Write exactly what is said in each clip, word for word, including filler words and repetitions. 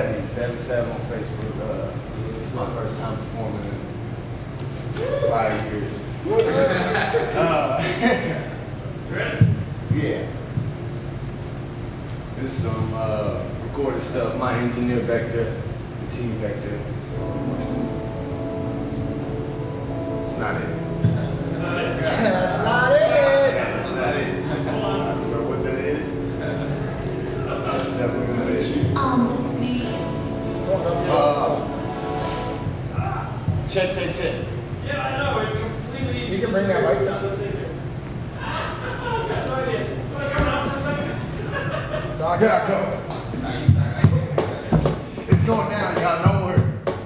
Savvy, Savvy Sav on Facebook. Uh, it's my first time performing in five years. uh, Ready? yeah. This is some uh, recorded stuff. My engineer back there, the team back there. It's not it. That's not it. That's not it. That's not it. I don't know what that is. That's definitely not it. On the beats. Uh, check, check, check. Yeah, I know. It completely. You can bring that mic down. I've got no idea. Want to come out for a second? Talk Here I go. It's going down, y'all. Don't worry.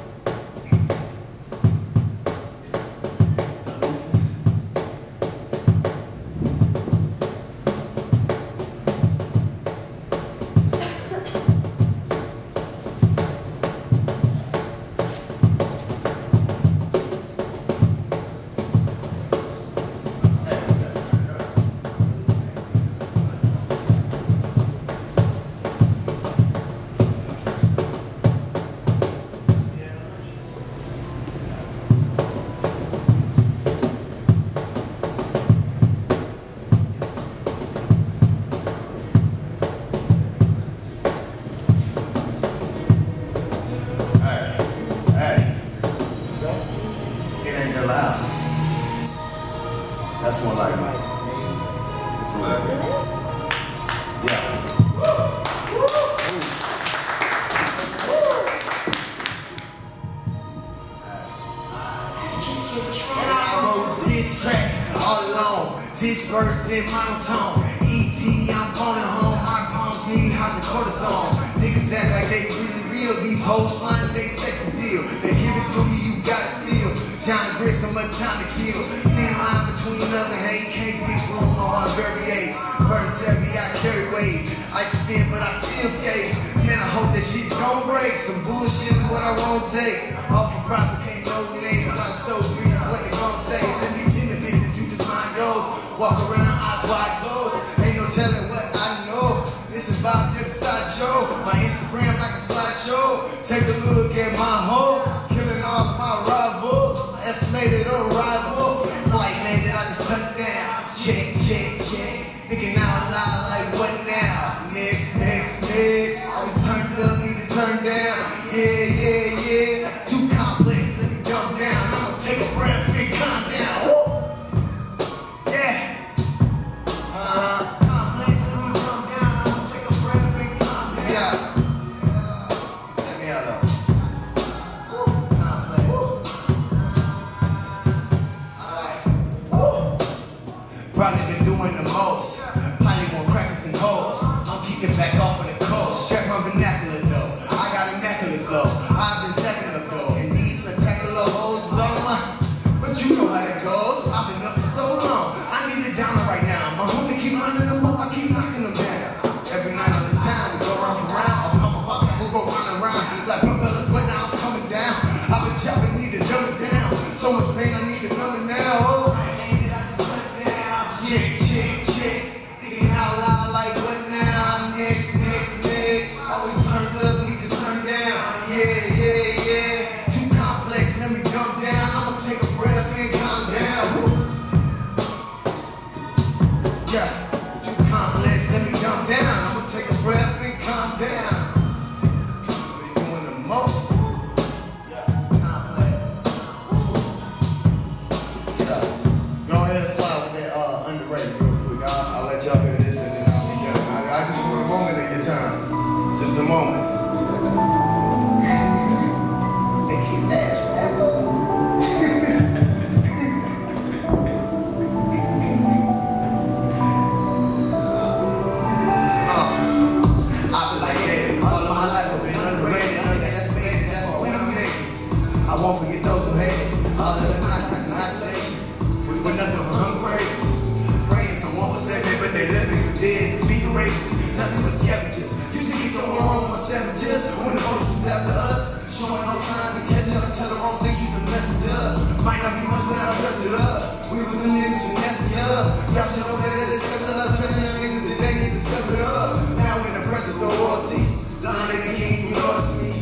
Loud. That's more like it. It's a little bit. Yeah. And I wrote this track all alone. This verse in monotone. E T, I'm calling home. My palms need hydrocortisone. Niggas act like they really real. These hoes find they sex appeal. They give it to me, you gotta steal. John Grit, so much time to kill. Thin line between love and hate. Can't be room on variates. First heavy, I carry weight. I spin, but I still skate. Man, I hope that shit don't break. Some bullshit is what I won't take. Off the proper, can't no name. But I'm so greasy, what they gon' say? Let me in the business, you just mind yours. Walk around, eyes wide closed. Ain't no telling what I know. This is Bob Dick Sideshow. My Instagram like a slideshow. Take a look at my hoe. Killing off my rival. Estimated arrival. Flight landed, I just touched down. Check, check, check. Thinking out loud like what now? Next, next, next. Always turned up, need to turn down. Yeah, yeah, yeah. Too complex, let me dumb down. I'ma take a breath and calm down. Whoa. Yeah. Uh-huh. Complex, let me dumb down. I'ma take a breath and calm down. Yeah. Let me out though. Probably been doing the most. Probably more crackers and hoes. I'm keeping back off of the coast. Check my vernacular though. I got immaculate flow. I've been checking the flow. And these spectacular hoes is on my. But you know how that goes. I've been up for so long. I need it down right now. My homie keep running them up. I keep knocking them down. Every night on the time we go round for round. I'll come up, we'll go round and round. Like propellers, but now I'm coming down. I've been chopping, need to dumb it down. So much pain, I need to numb it now. Oh. Check, check, check. Thinking out loud like what now? Next, next, next. Always turned up, need to turn down. Yeah, yeah, yeah. Too complex, let me dump down. I'ma take a breath and calm down. Yeah. Too complex, let me dump down. I'ma take a breath and calm down. We're doing the most. Yeah, complex. Yeah. Go ahead, slide with that uh, underrated real quick. I'll, I'll let y'all hear this and then I'll be done. I, I just want a moment of your time. Just a moment. They keep asking that love. uh, I feel like that. All of my life I've been underrated, underestimated. That's why when I make it, I won't forget those who hate it. All of the nights, isolation. With nothing but hungry. Praying someone was saving, but they left me for dead. Defeat the rapists, nothing but scavengers. Used to keep the wrong on my savages. When the police was after us, showing no signs and catching up, tell the wrong things, we been messing up. Might not be much, but I dress it up. We was the niggas who messed me up. Y'all should know that it's because of us, man. Young niggas that they need to step it up. Now when the pressure's so royalty, Don Lady King, you lost me.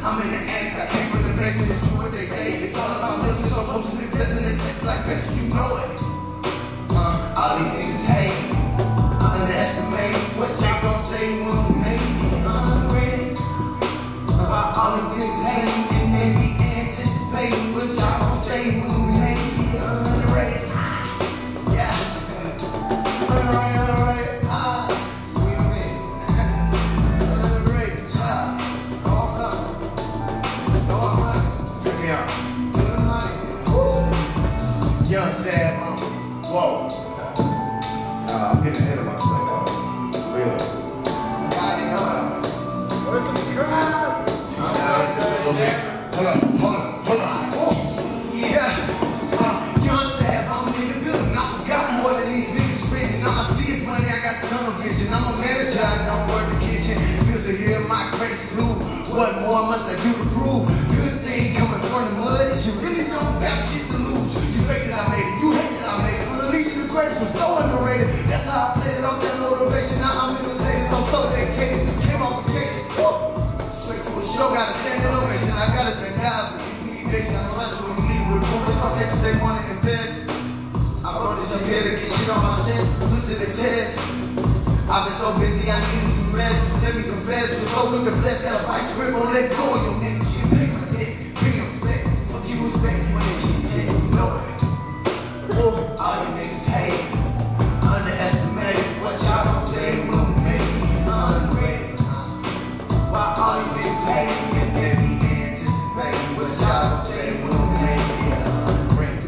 I'm in the attic, I came from the basement, it's true what they say. It's all about looking so close to success and it tastes like best, you know it. Uh, all these niggas hate, underestimate what y'all gon' say when we make it. Unready. Uh, all these niggas hate and they be anticipating what y'all gon' say when we make it. Underrated. Yeah. Alright, alright. Ah, sweet man. Underrated. Yeah. All coming. All running. Check me out. To the money. Young sad mama. Whoa. Nah, I'm getting ahead of myself, though. Real. God, you know it. Working the crowd. Okay. Hold up, hold up, hold up. Yeah. Uh, young sad, I'm in the building. I forgot more than these niggas written. All I see is money, I got tunnel vision. I'm a manager, I don't work the kitchen. Bills are here, my credit's glue. What more must I do to prove? Good thing coming from the mud is you really don't got shit to lose. You fake that I made it, you hate that I made it. For the least of the greatest was so underrated. That's how I played it off that motivation. Now I'm in the latest, I'm so dedicated. Just came off the gate. Straight to a show, got a standing ovation. I gotta thank God for keeping me patient. I'm wrestling with me with rumors, my exes, they wanna invest. I wrote this up here to get shit on my chest, put to the test. I've been so busy, I need some rest. Let me confess, with so in the flesh, got a vice grip on let go of your niggas. Shit, pay my debt, bring your respect. Fuck you, respect, you ain't shit, you know it. All you niggas hate, underestimate what y'all gon' say when we make it unready. While all you niggas hate and they be anticipating what y'all gon' say when we make it unready.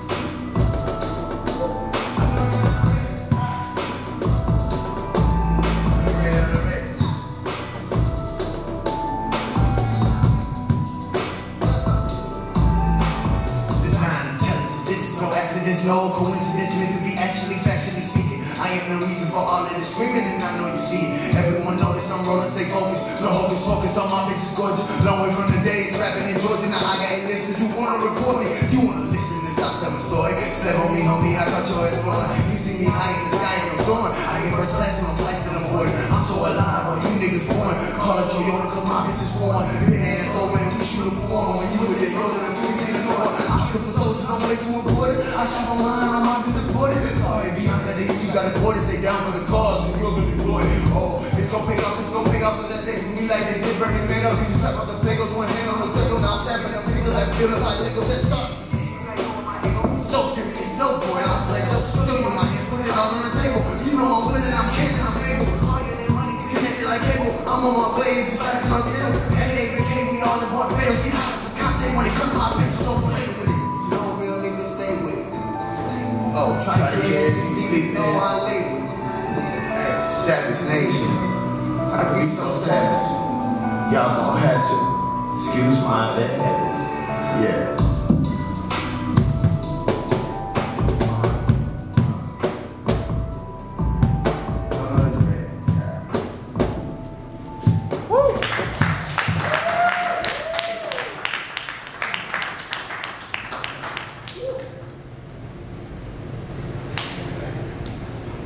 There's no coincidence, meant to be actually factually speaking. I am the reason for all of this screaming, and I know you see it. Everyone notice I'm rolling, stay focused. No hocus pocus, all my bitches gorgeous. Long way from the days rapping in Georgia. Now I got eight listeners who wanna report me. You wanna listen to this? I'll tell my story. Slap on me, homie, I caught your ass blowing. You see me high in the sky and I'm soaring. I ain't first class in my flights that I'm boarding. I'm so alive, all you niggas born. Call us Toyota, cause my bitch is foreign. Big hands over and we shoot a porn. When you with the Yoda, the police didn't know it. I kill for soldiers, I'm way too important. I shop online, I'm obviously supported. Sorry, Bianca, they you got imported. Stay down for the cause when you're really deployed. Oh, it's gon' pay off, it's gon' pay off. Unless they do me like they did Bernie Madoff. You strap up the Legos, one hand on the Lego. Now I'm snapping them fingers like feeling like Lego. Let's start. So serious, no boy, I'm playing. Still with my hands, put it all on the table. You know I'm winning, I'm canning, I'm able. All your name money connected like cable. I'm on my way, it's like a drug deal. And they became me all in Barbados. Get out of the content when it comes to my pencils, don't play with it. If you don't real nigga, stay with it. Oh, try to get this nigga, know I label. Savage Nation. I be so savage. Y'all gon' have to excuse my bad habits. Yeah.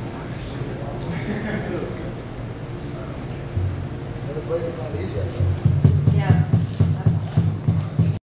Breaking on these yet.